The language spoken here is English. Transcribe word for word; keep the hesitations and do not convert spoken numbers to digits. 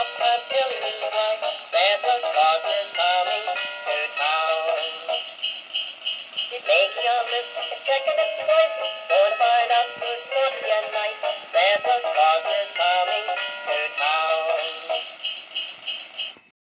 stop and tell me why Santa Claus is coming to town. He's making a list and checking it twice, going to find out who's naughty and nice. Santa Claus is coming